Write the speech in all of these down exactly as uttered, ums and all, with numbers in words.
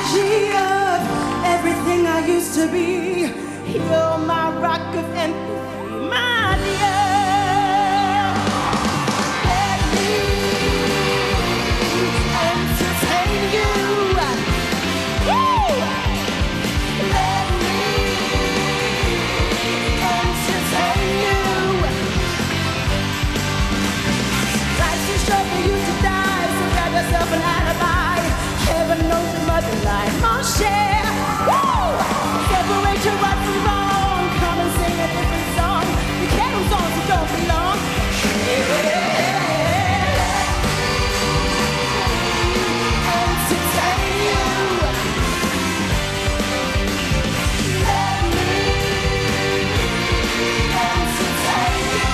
Adedeji of everything I used to be. You're my rock of empathy, my dear. Let me entertain you. Woo! Let me entertain you. Life's too short for you to die, so grab yourself an alibi. Heaven knows your mother lie, mon cher. Woo! Separate your right from wrong. Come and sing a different song. You can't do songs that don't belong. Yeah. Entertain you. Let me entertain you.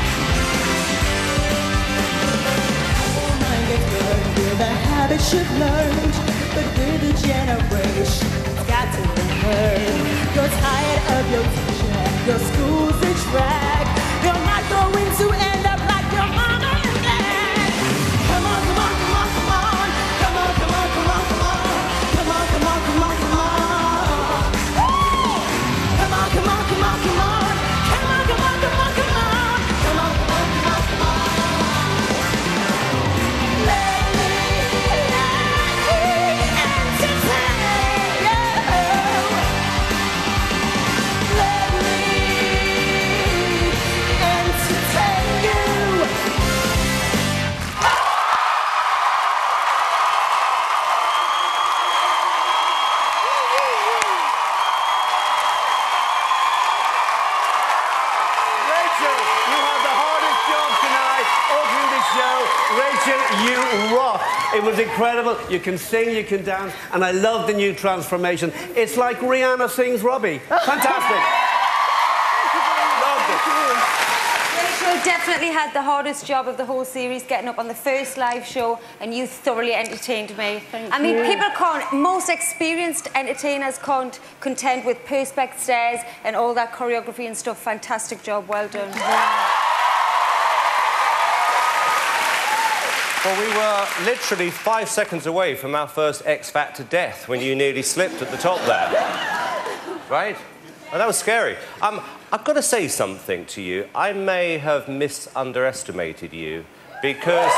Your mind gets good with a habit you've learned, but with a generation, it's got to be heard. You're tired of your teacher and your school's a drag. You're not going to end up like your mama and dad. Come on, come on, come on, come on. Come on, come on, come on, come on. Come on, come on, come on, come on. Woo! Come on, come on, come on, come on. Come on, come on, come on, come on. Come on, come on, come on, come on. Let me, let me entertain you. Let me entertain you. Rachel, you had the hardest job tonight, opening the show. Rachel, you rock. It was incredible. You can sing, you can dance, and I love the new transformation. It's like Rihanna sings Robbie. Fantastic. Loved it. Rachel definitely had the hardest job of the whole series, getting up on the first live show, and you thoroughly entertained me. Thank I mean, you. people can't, most experienced entertainers can't contend with perspex stairs and all that choreography and stuff. Fantastic job, well done. Well, we were literally five seconds away from our first X Factor death when you nearly slipped at the top there. Right? Oh, that was scary. Um, I've got to say something to you. I may have misunderestimated you because...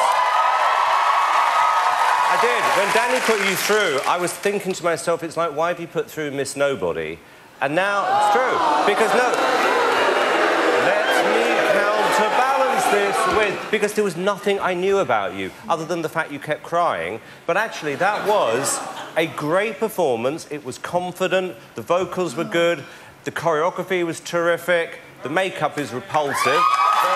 I did. When Danny put you through, I was thinking to myself, it's like, why have you put through Miss Nobody? And now it's true. Because, no... Let me counterbalance this with... Because there was nothing I knew about you, other than the fact you kept crying. But actually, that was a great performance. It was confident, the vocals were good, the choreography was terrific, the makeup is repulsive. But...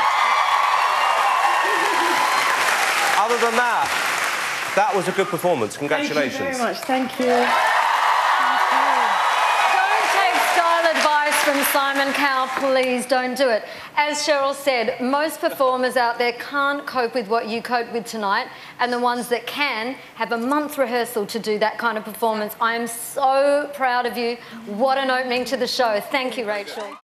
Other than that, that was a good performance. Congratulations. Thank you very much. Thank you. Don't take style advice from Simon Cowell, please don't do it. As Cheryl said, most performers out there can't cope with what you coped with tonight, and the ones that can have a month rehearsal to do that kind of performance. I am so proud of you. What an opening to the show. Thank you, Rachel.